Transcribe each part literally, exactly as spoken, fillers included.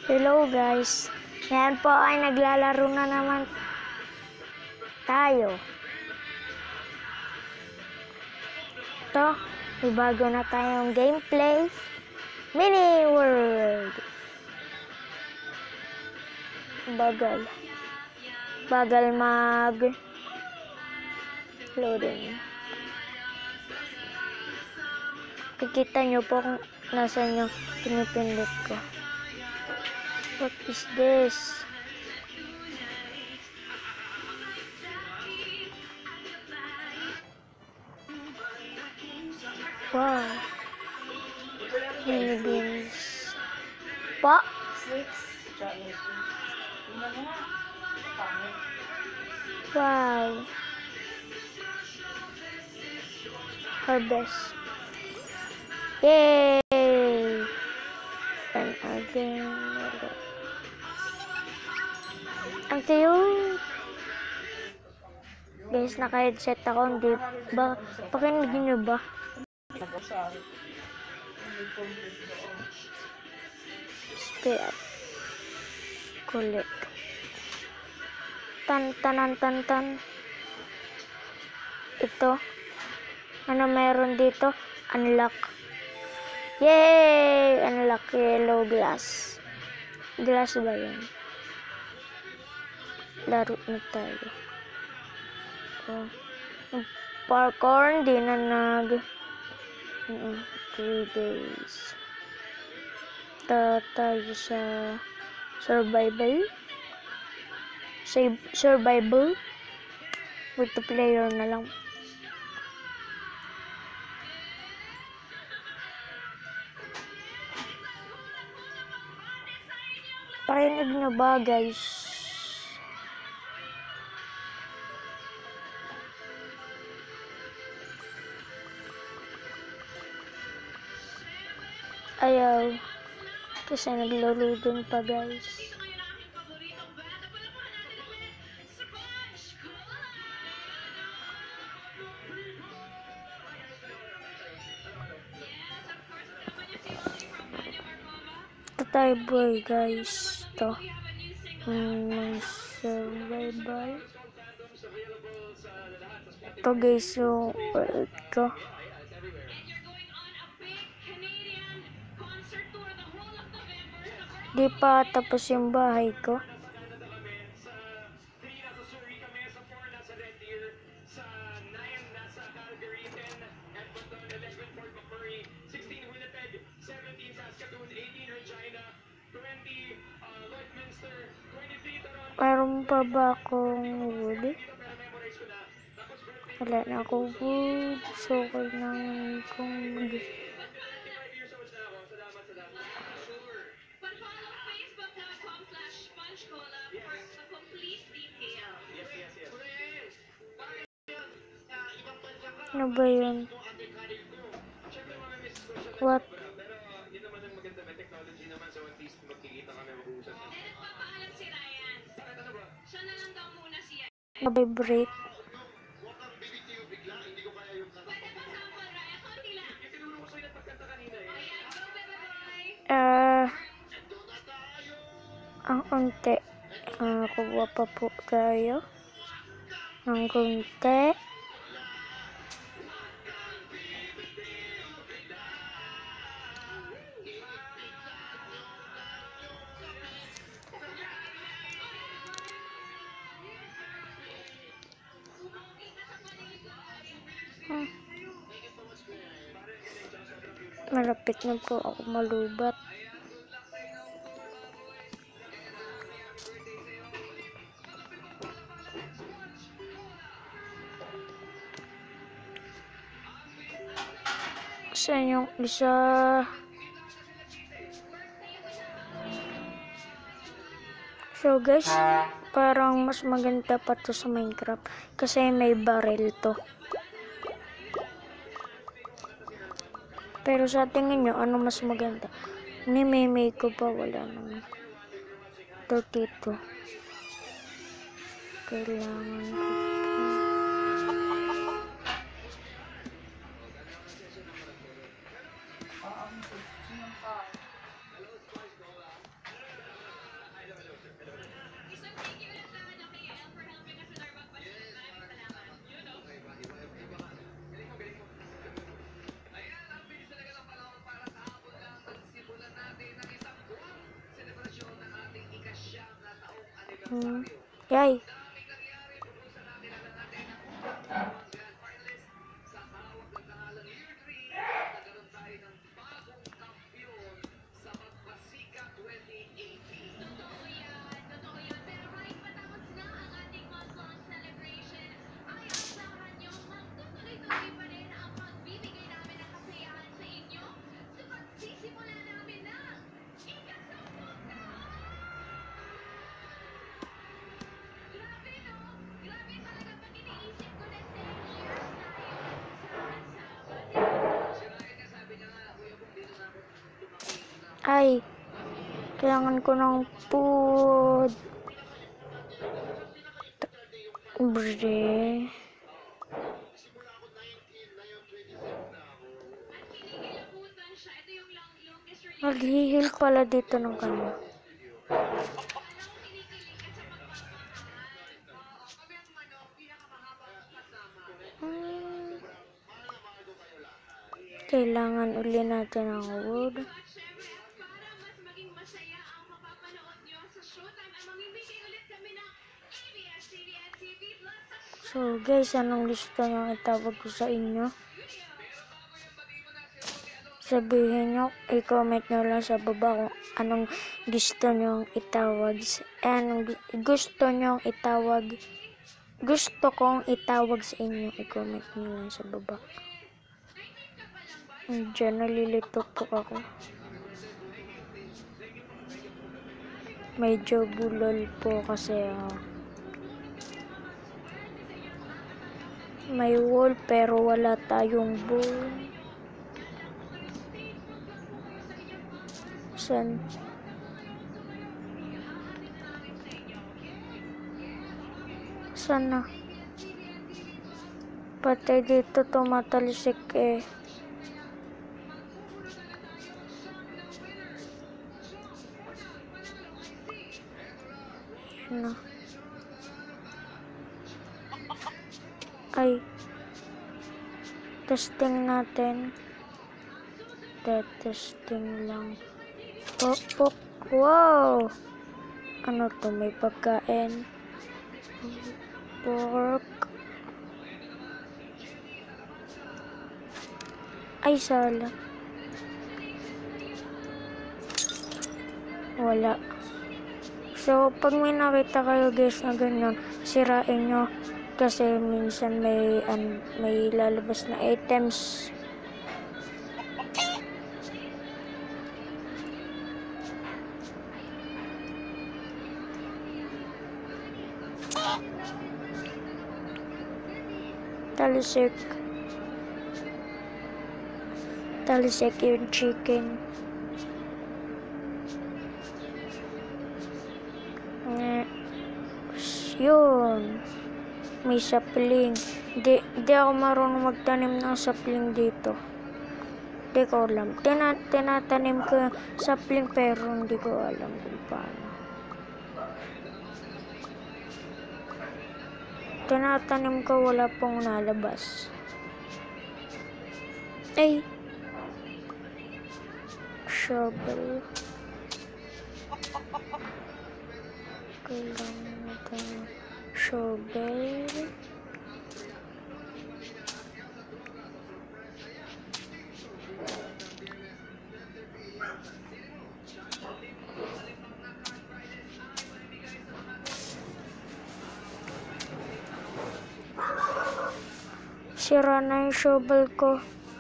Hello guys, ngayon po ay naglalaro na naman tayo. Ito, may bago na tayong gameplay. Mini World. Bagal. Bagal mag loading. Kikita nyo po kung nasan yung pinipindot ko. What is this? Wow. Mini beans. Pa? Wow. Harvest. Yay! And again. Ang cute. Guys, naka-headset ako. Hindi ba? Pakinig nyo ba? Spare. Collect. Tan tanan tan tan. Ito. Ano meron dito? Unlock. Yay! Unlock yellow glass. Glass ba yun? Laro na tayo. Oh. Parkour, di na nag uh, three days. Ta tayo sa survival. Save survival. Multiplayer na lang. Parinig nyo ba guys? Ayaw. Kasi nagluludon pa guys. Ito tayo boy guys. Ito. Hmm, survival. Ito guys yung world ko. Di pa tapos yung bahay ko. Meron pa ba akong wood? Wala na ako wood. So, kailangan kong mag- Ano ba yun? What? Vibrate. Ah, uh, ang unti. Uh, kuha pa po tayo. Ang kunti. Hmm. Malapit na po ako malubat. Saan yung isa? So guys, parang mas maganda pa to sa Minecraft kasi may barrel to. Pero sa tingin nyo, ano mas maganda? Ni may ko pa, wala naman. thirty-two. Kailangan ko pa. Hmm. Yay. Ay, kailangan ko ng food. Bre. Maghihil pala dito ng kanya. Hmm. Kailangan uli natin ang wood. So guys, anong gusto nyo itawag ko sa inyo? Sabihin nyo, i-comment nyo lang sa baba kung anong gusto nyo itawag. Anong gusto nyo itawag. Gusto kong itawag sa inyo. I-comment nyo lang sa baba. Diyan, nalilito po ako. Medyo bulol po kasi uh, may wall pero wala tayong bone. San? Sana? Pati dito tumatalisik eh. Yan na. Ay. Testing natin. Testing lang. Pok, pok. Wow! Ano to? May pagkain. Pork. Ay, sala. Wala. So, pag may nakita kayo guys na ganyan, sirain nyo. Kasi minsan may, um, may lalabas na items. Talisik. Talisik yung chicken. Yun. May sapling. Di, di ako marunong magtanim ng sapling dito. Di ko alam. Tina, tinatanim ko yung sapling pero hindi ko alam kung paano. Tinatanim ko, wala pong nalabas. Ay! Shovel. Kailangan natin shovel. Sira na yung shovel ko.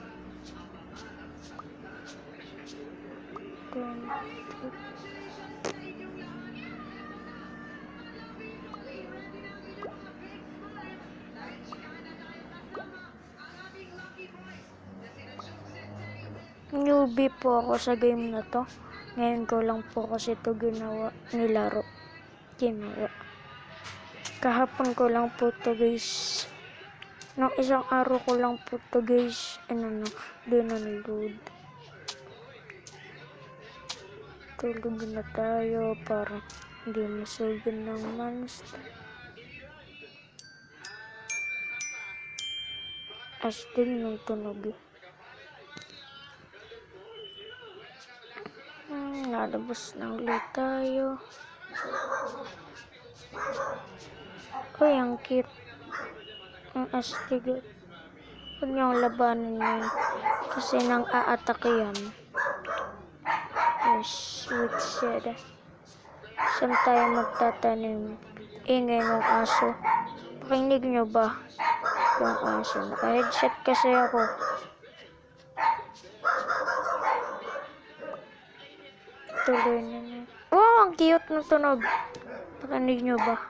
Newbie po ako sa game na to. Ngayon ko lang po kasi ito ginawa, nilaro. Ginawa. Kahapon ko lang po to guys. Nung isang araw ko lang po to guys. Ano na, dinunload. Tulog na tayo para hindi masugin ng monster. Astig ng tunog. Hmm, lalabas na ulit tayo. Uy, ang cute. Ang astig. Huwag niyong labanan yun. Kasi nang aatake yan. Yes, with said. Saan tayo magtatanim? Ingay ng aso. Pakinig nyo ba? Yung aso. Naka-headset kasi ako. Tuloy na na. Wow, ang cute ng tunog. Pakinig nyo ba?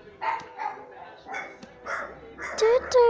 Tete!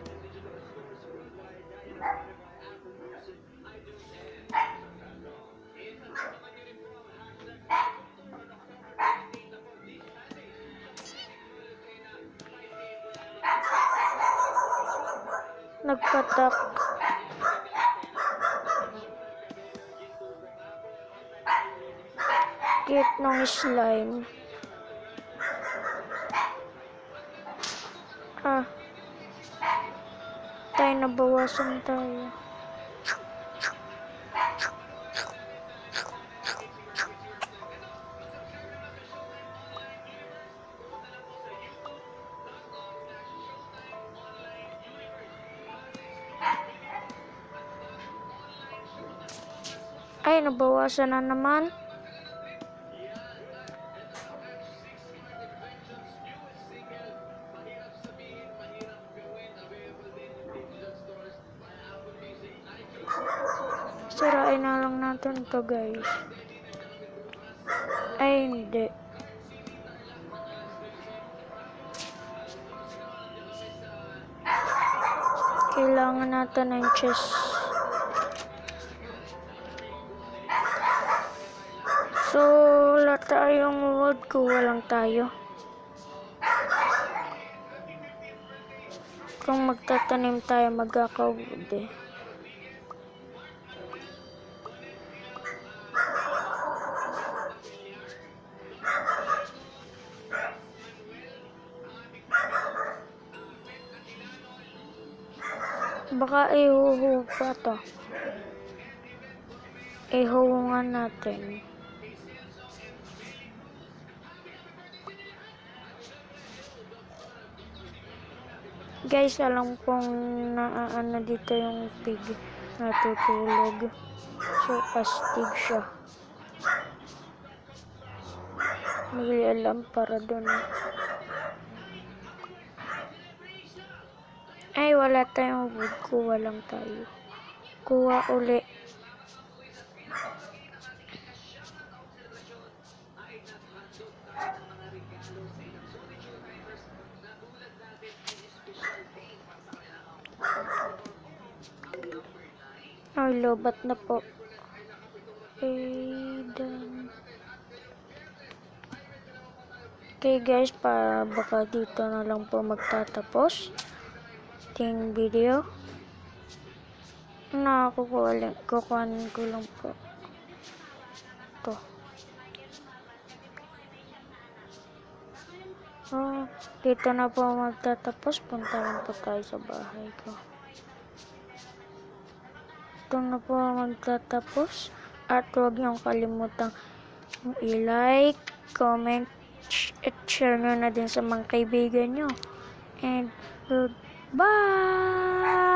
Nagpatak. Cute ng slime. Ah. Tayo nabawasan tayo. Ay, nabawasan na naman. Sirain na lang natin to, guys. Ay, hindi. Kailangan natin ng chest. So, wala tayong wood, kuha lang tayo. Kung magtatanim tayo, magkaka-wood eh. Baka ihuhu pa to. Ihuhungan natin. Guys, alam kong naaano dito yung pig natutulog. So, astig siya. May alam para doon. Ay, wala tayong wood. Kuha lang tayo. Kuha uli. Ay, lobat na po. Okay, done. Okay guys, para baka dito na lang po magtatapos ting video. Nakakukuha kukuhanin ko lang po to. Oh, dito na po magtatapos. Punta lang po tayo sa bahay ko. Ito na po magtatapos. At huwag niyong kalimutang i-like, comment, at share nyo na din sa mga kaibigan nyo. And goodbye!